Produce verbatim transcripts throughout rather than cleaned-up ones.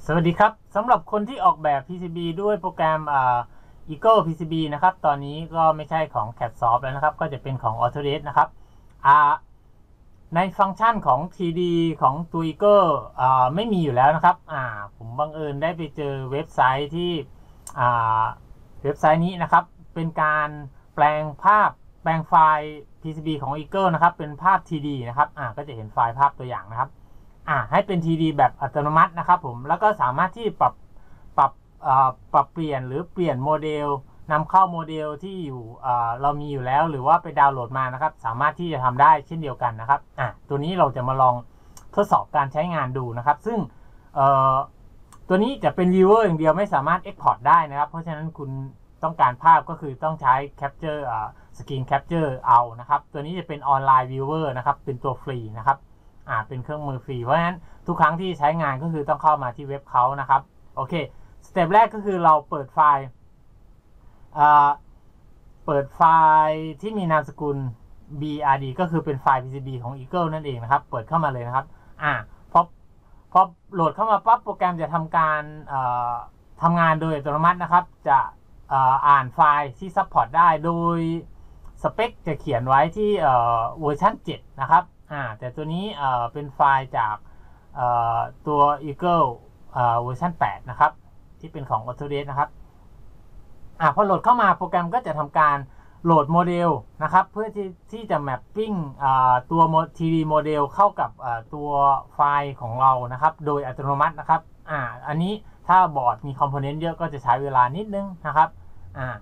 สวัสดีครับสำหรับคนที่ออกแบบ พี ซี บี ด้วยโปรแกรมอ่า Eagle พี ซี บี นะครับตอนนี้ก็ไม่ใช่ของ แคท ซอฟต์ แล้วนะครับก็จะเป็นของ Autodesk นะครับอ่าในฟังก์ชันของ ทรี ดี ของตัว Eagle อ่าไม่มีอยู่แล้วนะครับอ่าผมบังเอิญได้ไปเจอเว็บไซต์ที่อ่าเว็บไซต์นี้นะครับเป็นการแปลงภาพแปลงไฟล์ พี ซี บี ของ Eagle นะครับเป็นภาพ ทรี ดี นะครับอ่าก็จะเห็นไฟล์ภาพตัวอย่างนะครับอ่าให้เป็น ทรี ดี แบบอัตโนมัตินะครับผมแล้วก็สามารถที่ปรับปรับปรับเปลี่ยนหรือเปลี่ยนโมเดลนำเข้าโมเดลที่อยู่เรามีอยู่แล้วหรือว่าไปดาวน์โหลดมานะครับสามารถที่จะทำได้เช่นเดียวกันนะครับอ่ะตัวนี้เราจะมาลองทดสอบการใช้งานดูนะครับซึ่งตัวนี้จะเป็น viewer อย่างเดียวไม่สามารถ export ได้นะครับเพราะฉะนั้นคุณต้องการภาพก็คือต้องใช้ capture screen capture เอานะครับตัวนี้จะเป็นออนไลน์ viewer นะครับเป็นตัวฟรีนะครับอ่าเป็นเครื่องมือฟรีเพราะฉะนั้นทุกครั้งที่ใช้งานก็คือต้องเข้ามาที่เว็บเขานะครับโอเคสเต็ปแรกก็คือเราเปิดไฟล์เปิดไฟล์ที่มีนามสกุล บี อาร์ ดี ก็คือเป็นไฟล์ พี ซี บี ของ Eagle นั่นเองนะครับเปิดเข้ามาเลยนะครับอ่าพอพอโหลดเข้ามาปั๊บโปรแกรมจะทำการทำงานโดยอัตโนมัตินะครับจะอ่านไฟล์ที่ซัพพอร์ตได้โดยสเปคจะเขียนไว้ที่เวอร์ชันเจ็ดนะครับอ่าแต่ตัวนี้เป็นไฟล์จากตัว Eagle เวอร์ชันแปดนะครับที่เป็นของ Autodesk นะครับอ่าพอโหลดเข้ามาโปรแกรมก็จะทำการโหลดโมเดลนะครับเพื่อที่ที่จะแมปปิ้งตัว ทรี ดี โมเดลเข้ากับตัวไฟล์ของเรานะครับโดยอัตโนมัตินะครับอ่าอันนี้ถ้าบอร์ดมีคอมโพเนนต์เยอะก็จะใช้เวลานิดนึงนะครับอ่า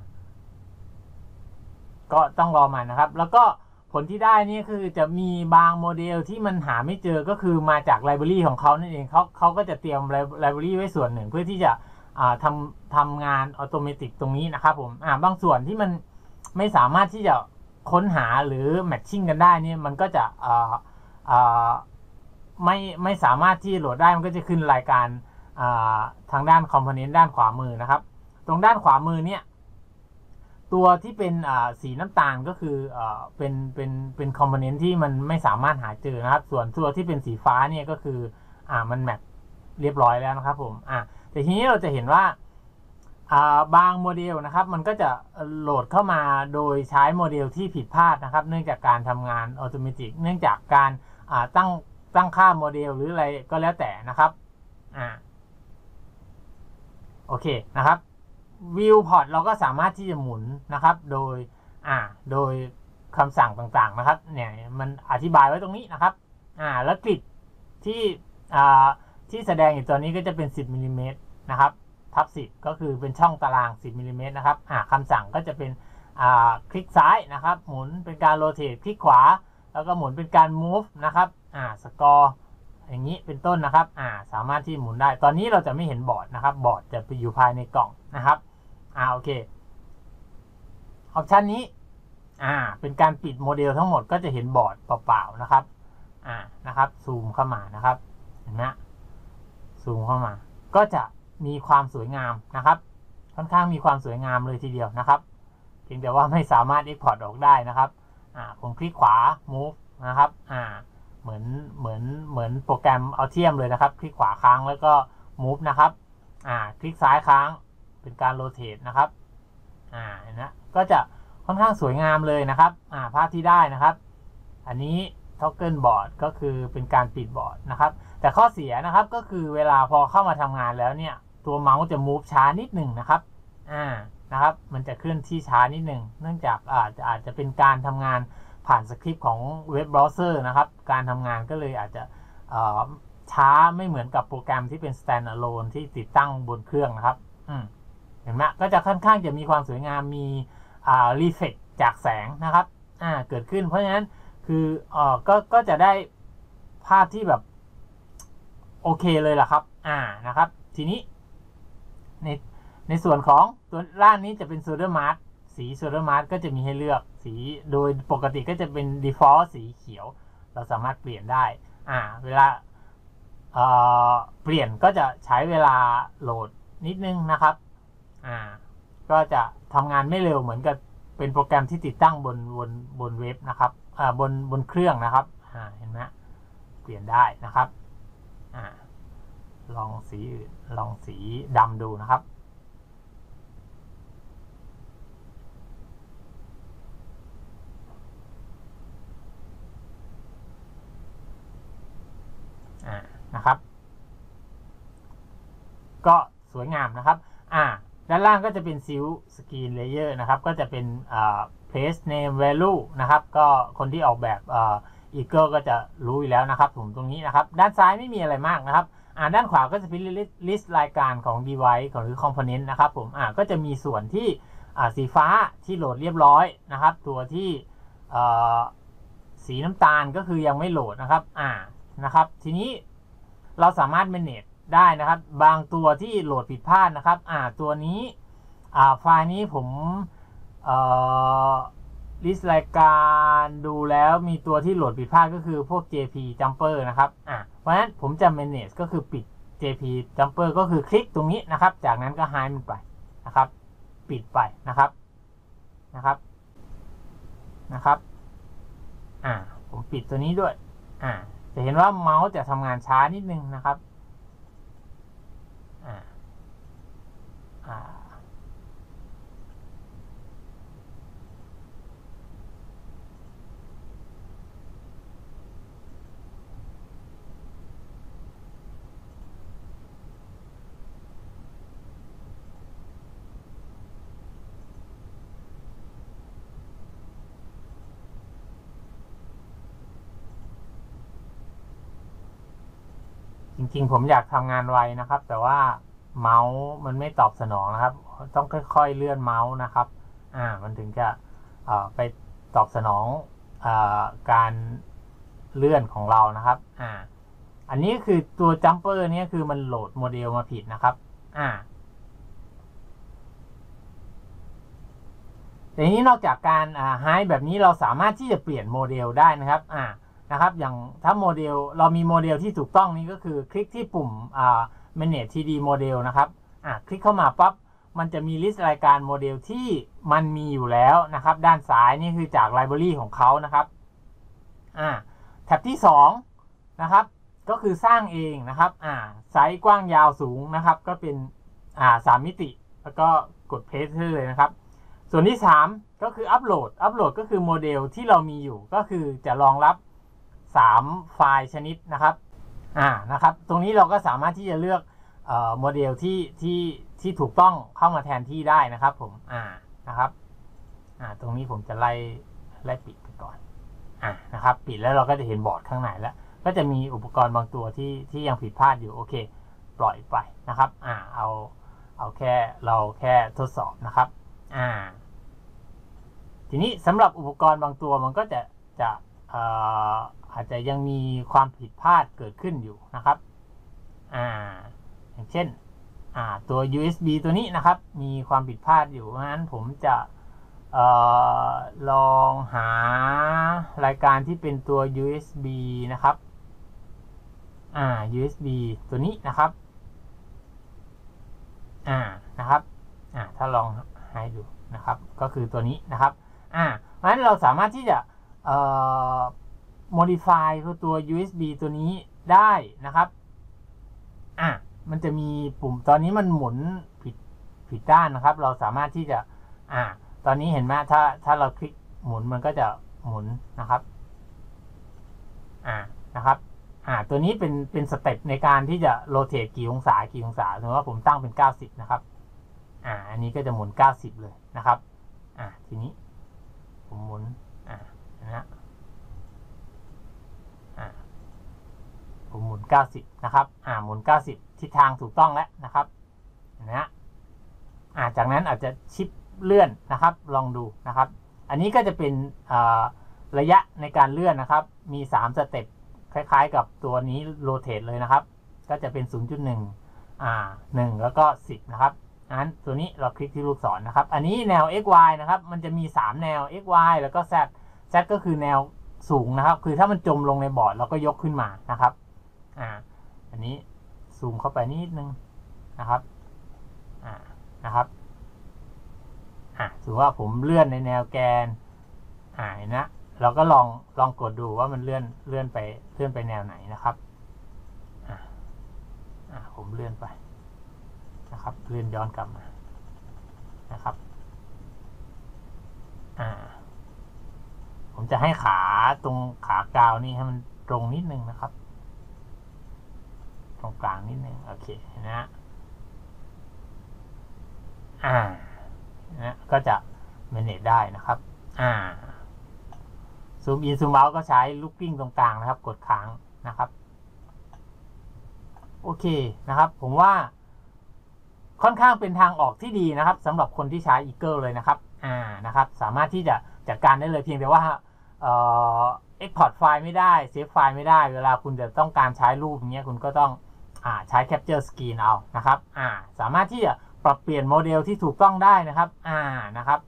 ก็ต้องรอมันนะครับแล้วก็ผลที่ได้นี่คือจะมีบางโมเดลที่มันหาไม่เจอก็คือมาจากไลบรารีของเขานั่นเองเขาเขาก็จะเตรียมไลบรารีไว้ส่วนหนึ่งเพื่อที่จะทำทำงานอัตโนมัติตรงนี้นะครับผมอ่าบางส่วนที่มันไม่สามารถที่จะค้นหาหรือแมทชิ่งกันได้นี่มันก็จะอ่าอ่าไม่ไม่สามารถที่โหลดได้มันก็จะขึ้นรายการอ่าทางด้านคอมโพเนนต์ด้านขวามือนะครับตรงด้านขวามือเนี่ยตัวที่เป็นสีน้ำตาลก็คือเป็นเป็นเป็นคอมโพเนนต์ที่มันไม่สามารถหาเจอนะครับส่วนตัวที่เป็นสีฟ้าเนี่ยก็คืออ่ามันแมทเรียบร้อยแล้วนะครับผมอ่าแต่ทีนี้เราจะเห็นว่าบางโมเดลนะครับมันก็จะโหลดเข้ามาโดยใช้โมเดลที่ผิดพลาดนะครับเนื่องจากการทำงานอัตโนมัติเนื่องจากการตั้งตั้งค่าโมเดลหรืออะไรก็แล้วแต่นะครับอ่าโอเคนะครับวิวพอร์ตเราก็สามารถที่จะหมุนนะครับโดยอ่าโดยคำสั่งต่างๆนะครับเนี่ยมันอธิบายไว้ตรงนี้นะครับอ่าแล้วกริดที่อ่าที่แสดงอยู่ตัวนี้ก็จะเป็นสิบมิลลิเมตรนะครับทับสิบก็คือเป็นช่องตารางสิบมิลลิเมตรนะครับอ่าคำสั่งก็จะเป็นอ่าคลิกซ้ายนะครับหมุนเป็นการโรเตทคลิกขวาแล้วก็หมุนเป็นการ move นะครับอ่าสกอร์อย่างนี้เป็นต้นนะครับอ่าสามารถที่หมุนได้ตอนนี้เราจะไม่เห็นบอร์ดนะครับบอร์ดจะไปอยู่ภายในกล่องนะครับอ่าโอเคออปชันนี้อ่าเป็นการปิดโมเดลทั้งหมดก็จะเห็นบอร์ดเปล่าๆนะครับอ่านะครับซูมเข้ามานะครับเห็นไหมซูมเข้ามาก็จะมีความสวยงามนะครับค่อนข้างมีความสวยงามเลยทีเดียวนะครับเพียงแต่ว่าไม่สามารถ Export ออกได้นะครับอ่าผมคลิกขวา Move นะครับอ่าเหมือนเหมือนเหมือนโปรแกรมเอาเทียมเลยนะครับคลิกขวาค้างแล้วก็ Move นะครับอ่าคลิกซ้ายค้างเป็นการโรเตทนะครับอ่าเห็นไหมก็จะค่อนข้างสวยงามเลยนะครับอ่าภาพที่ได้นะครับอันนี้ท็อกเกิลบอร์ดก็คือเป็นการปิดบอร์ดนะครับแต่ข้อเสียนะครับก็คือเวลาพอเข้ามาทำงานแล้วเนี่ยตัวเมาส์จะ move ช้านิดหนึ่งนะครับอ่านะครับมันจะเคลื่อนที่ช้านิดหนึ่งเนื่องจากอาจจะอาจจะเป็นการทำงานผ่านสคริปต์ของเว็บเบราว์เซอร์นะครับการทำงานก็เลยอาจจะช้าไม่เหมือนกับโปรแกรมที่เป็น standalone ที่ติดตั้งบนเครื่องนะครับอืมเห็นไหมก็จะค่อนข้างจะมีความสวยงามมีอ่ารีเฟกจากแสงนะครับอ่าเกิดขึ้นเพราะฉะนั้นคืออ่าก็ก็จะได้ภาพที่แบบโอเคเลยล่ะครับอ่านะครับทีนี้ในในส่วนของตัวล่างนี้จะเป็นโซเดอร์มาร์กสีโซเดอร์มาร์กก็จะมีให้เลือกสีโดยปกติก็จะเป็น default สีเขียวเราสามารถเปลี่ยนได้อ่าเวลาเอ่อเปลี่ยนก็จะใช้เวลาโหลดนิดนึงนะครับอ่าก็จะทำงานไม่เร็วเหมือนกับเป็นโปรแกรมที่ติดตั้งบนบนบนเว็บนะครับอ่าบนบนเครื่องนะครับอ่าเห็นไหมเปลี่ยนได้นะครับอ่าลองสีอื่นลองสีดำดูนะครับอ่านะครับก็สวยงามนะครับอ่าด้านล่างก็จะเป็นซิลสกรีนเลเยอร์นะครับก็จะเป็นอ่า place name value นะครับก็คนที่ออกแบบอ่า Eagle ก็จะรู้อยู่แล้วนะครับผมตรงนี้นะครับด้านซ้ายไม่มีอะไรมากนะครับอ่าด้านขวาก็จะเป็น list รายการของ device ของหรือ component นะครับผมอ่าก็จะมีส่วนที่อ่าสีฟ้าที่โหลดเรียบร้อยนะครับตัวที่อ่าสีน้ำตาลก็คือยังไม่โหลดนะครับอ่านะครับทีนี้เราสามารถ manage ได้นะครับบางตัวที่โหลดผิดพลาดนะครับอ่าตัวนี้อ่าไฟล์นี้ผมเอ่อ list รายการดูแล้วมีตัวที่โหลดผิดพลาดก็คือพวก เจ พี Jumper นะครับอ่าเพราะฉะนั้นผมจะ manage ก็คือปิด เจ พี Jumper ก็คือคลิกตรงนี้นะครับจากนั้นก็ hide มันไปนะครับปิดไปนะครับนะครับนะครับอ่าผมปิดตัวนี้ด้วยอ่าจะเห็นว่าเมาส์จะทำงานช้านิดนึงนะครับอ่าอ่าจริงๆผมอยากทำงานไวนะครับแต่ว่าเมาส์มันไม่ตอบสนองนะครับต้องค่อยๆเลื่อนเมาส์นะครับอ่ามันถึงจะไปตอบสนองอการเลื่อนของเรานะครับอ่าอันนี้คือตัว Jumper นี้คือมันโหลดโมเดลมาผิดนะครับอ่าแต่นี้นอกจากการอ่าไฮแบบนี้เราสามารถที่จะเปลี่ยนโมเดลได้นะครับอ่านะครับอย่างถ้าโมเดลเรามีโมเดลที่ถูกต้องนี้ก็คือคลิกที่ปุ่มอ่า manage ที ดี model นะครับอ่าคลิกเข้ามาปั๊บมันจะมีลิสต์รายการโมเดลที่มันมีอยู่แล้วนะครับด้านซ้ายนี่คือจาก library ของเขานะครับอ่าแท็บที่สองนะครับก็คือสร้างเองนะครับอ่าไซส์กว้างยาวสูงนะครับก็เป็นอ่าสามมิติแล้วก็กด paste เลยนะครับส่วนที่สามก็คืออัปโหลดอัปโหลดก็คือโมเดลที่เรามีอยู่ก็คือจะรองรับสามไฟล์ชนิดนะครับอ่านะครับตรงนี้เราก็สามารถที่จะเลือกเอ่อโมเดลที่ที่ที่ถูกต้องเข้ามาแทนที่ได้นะครับผมอ่านะครับอ่าตรงนี้ผมจะไล่ไล่ปิดไปก่อนอ่านะครับปิดแล้วเราก็จะเห็นบอร์ดข้างในแล้วก็จะมีอุปกรณ์บางตัวที่ที่ยังผิดพลาดอยู่โอเคปล่อยไปนะครับอ่าเอาเอาแค่เราแค่ทดสอบนะครับอ่าทีนี้สำหรับอุปกรณ์บางตัวมันก็จะจะอ่าอาจจะยังมีความผิดพลาดเกิดขึ้นอยู่นะครับอ่าอย่างเช่นอ่าตัว ยู เอส บี ตัวนี้นะครับมีความผิดพลาดอยู่เพราะฉะนั้นผมจะเอ่อลองหารายการที่เป็นตัว ยู เอส บี นะครับอ่า ยู เอส บี ตัวนี้นะครับอ่านะครับอ่าถ้าลองให้ดูนะครับก็คือตัวนี้นะครับอ่าเพราะฉะนั้นเราสามารถที่จะเอ่อ modify ตัว ยู เอส บี ตัวนี้ได้นะครับอ่ะมันจะมีปุ่มตอนนี้มันหมุนผิดผิดด้านนะครับเราสามารถที่จะอ่าตอนนี้เห็นไหมถ้าถ้าเราคลิกหมุนมันก็จะหมุนนะครับอ่านะครับอ่าตัวนี้เป็นเป็นสเต็ปในการที่จะโรเตทกี่องศากี่องศาสมมติว่าผมตั้งเป็นเก้าสิบนะครับอ่าอันนี้ก็จะหมุนเก้าสิบเลยนะครับอ่าทีนี้ผมหมุนอ่านะอ่าผมหมุนเก้าสิบนะครับอ่าหมุนเก้าสิบทิศทางถูกต้องแล้วนะครับนะอ่าจากนั้นอาจจะชิปเลื่อนนะครับลองดูนะครับอันนี้ก็จะเป็นระยะในการเลื่อนนะครับมีสามสเต็ปคล้ายๆกับตัวนี้โรเตทเลยนะครับก็จะเป็น ศูนย์จุดหนึ่ง อ่าหนึ่งแล้วก็สิบนะครับงั้นตัวนี้เราคลิกที่ลูกศรนะครับอันนี้แนว x y นะครับมันจะมีสามแนว x y แล้วก็ z z ก็คือแนวสูงนะครับคือถ้ามันจมลงในบอร์ดเราก็ยกขึ้นมานะครับอ่าอันนี้ซูมเข้าไปนิดนึงนะครับอ่านะครับอ่าถือว่าผมเลื่อนในแนวแกนอ่านะเราก็ลองลองกดดูว่ามันเลื่อนเลื่อนไปเลื่อนไปแนวไหนนะครับอ่าออ่าผมเลื่อนไปนะครับเลื่อนย้อนกลับมานะครับอ่าผมจะให้ขาตรงขากาวนี่ให้มันตรงนิดนึงนะครับตรงกลางนิดนึงโอเคนะฮะอ่านะก็จะ manage ได้นะครับอ่าซูมอินซูมเอาท์ก็ใช้ลูกกิ้งตรงกลางนะครับกดค้างนะครับโอเคนะครับผมว่าค่อนข้างเป็นทางออกที่ดีนะครับสำหรับคนที่ใช้ Eagle เลยนะครับอ่านะครับสามารถที่จะจัดการได้เลยเพียงแต่ว่าเอ่อ export ไฟล์ไม่ได้ save ไฟล์ไม่ได้เวลาคุณจะต้องการใช้รูปอย่างเงี้ยคุณก็ต้องอ่าใช้ capture screen เอานะครับอ่าสามารถที่จะปรับเปลี่ยนโมเดลที่ถูกต้องได้นะครับอ่านะครับ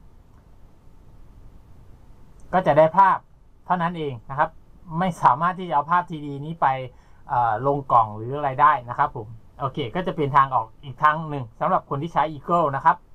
ก็จะได้ภาพเท่านั้นเองนะครับไม่สามารถที่จะเอาภาพ ที ดี นี้ไปลงกล่องหรืออะไรได้นะครับผมโอเคก็จะเป็นทางออกอีกทางหนึ่งสำหรับคนที่ใช้ Eagle นะครับ